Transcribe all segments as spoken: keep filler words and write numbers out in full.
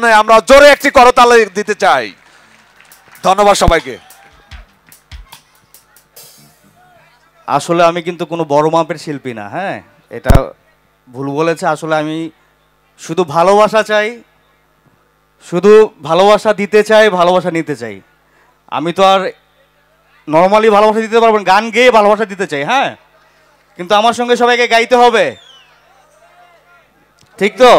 আমরা জোরে একটি করতালি দিতে চাই। ধন্যবাদ সবাইকে। আসলে আমি কিন্তু কোনো বড় মাপের শিল্পী না, হ্যাঁ, এটা ভুল বলেছে। আসলে আমি শুধু ভালোবাসা চাই, শুধু ভালোবাসা দিতে চাই, ভালোবাসা নিতে চাই। আমি তো আর নর্মালি ভালোবাসা দিতে পারবো না, গান গেয়ে ভালোবাসা দিতে চাই, হ্যাঁ, কিন্তু আমার সঙ্গে সবাইকে গাইতে হবে, ঠিক তো?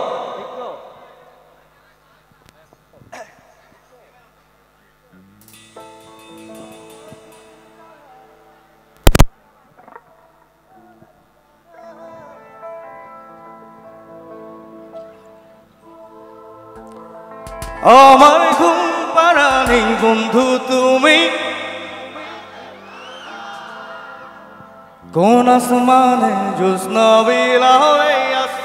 আমার ঘুম পাড়ানি বন্ধু তুমি, কোন আসমানে জ্যোৎস্না বিলা হয়ে আস।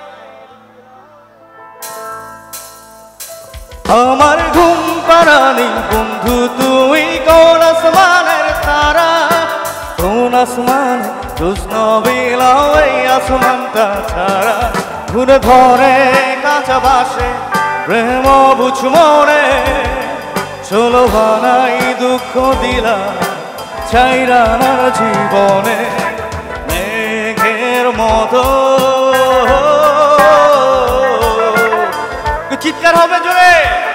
আমার ঘুম পাড়ানি বন্ধু তুমি, কোন আসমানের তারা, কোন আসমানে জ্যোৎস্না বিলা হয়ে আসমানটা ছাড়া। ঘুরে ধরে কাঁচা বাসে প্রেম বুঝ মনে, চলো বানাই দুঃখ দিলা চাইরানার জীবনে। মেঘের মতো চিৎকার হবে জোরে,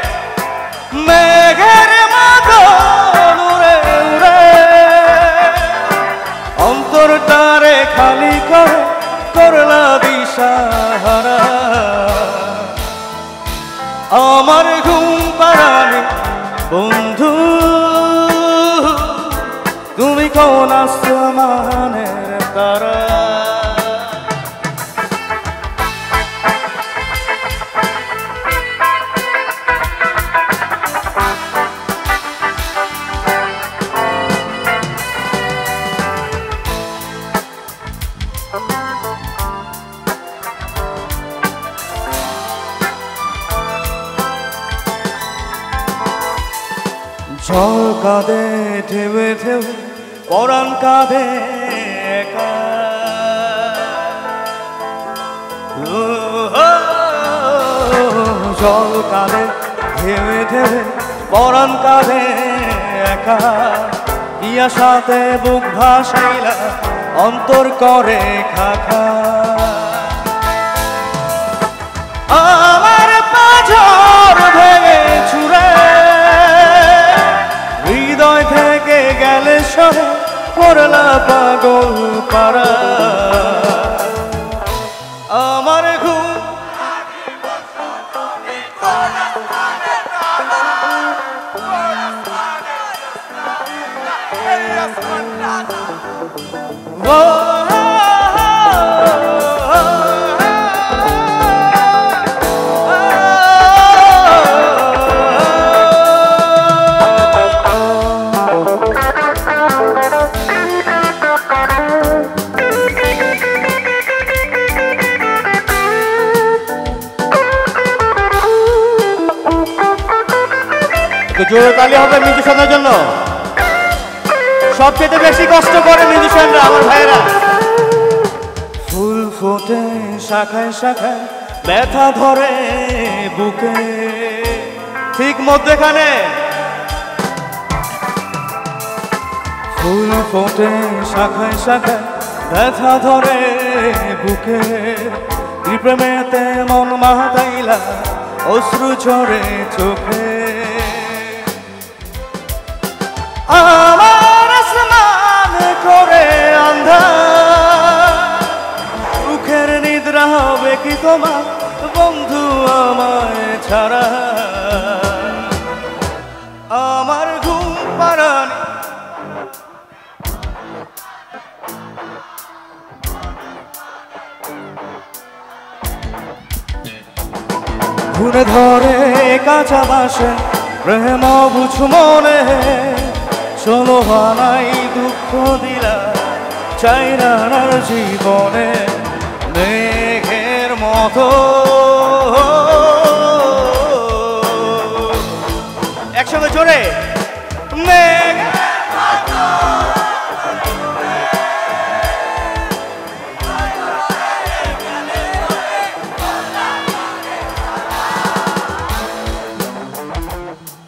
মেঘের মতো উড়ে উড়ে অন্তরটারে খালি করে করলা দিশাহারা। আমার ঘুম পাড়ানি বন্ধু তুমি, কোন আসমানের তারা। জল কাঁদে ঢেবে ঢেবে পরাণ কাঁদে একা, জল কাঁদে ঢেবে ঢেবে পরাণ কাঁদে একা। ইয়া সাথে বুক ভাসাইলা অন্তর করে খাখা। আমার পাঁজর ভেঙে ছুড়ে হৃদয় থেকে গেলে সরে পড়লা পাগল পারা। আমার ঘুম জোরে তালি হবে মিউজিশিয়ানের জন্য। সবচেয়ে বেশি কষ্ট করে মিউজিশিয়ানরা, আমার ভাইয়েরা। ফুল ফোটে শাখায় শাখায় ব্যথা ধরে বুকে, ঠিক মধ্যখানে ফুল ফোটে শাখায় শাখায় ব্যথা ধরে বুকে। প্রেমেতে মন মাতাইলা অশ্রু ঝরে চোখে। আমার আসমান করে আন্ধার, সুখের নিদ্রা হবে কি তোমার বন্ধু আমায় ছাড়া। আমার ঘুম পাড়ানি ঘুরে ধরে কাঁচা বাসে প্রেম বুঝ মনে, চলো বানাই দুঃখ দিলা চাইরানার জীবনে। মেঘের মতো একসঙ্গে জোরে, মেঘ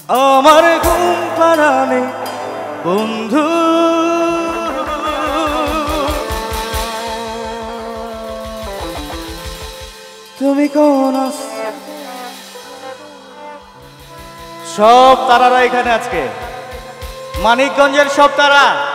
আমার ঘুম পাড়ানে বন্ধু তুমি কোন আছো? সব তারারা এখানে আজকে মানিকগঞ্জের সব তারা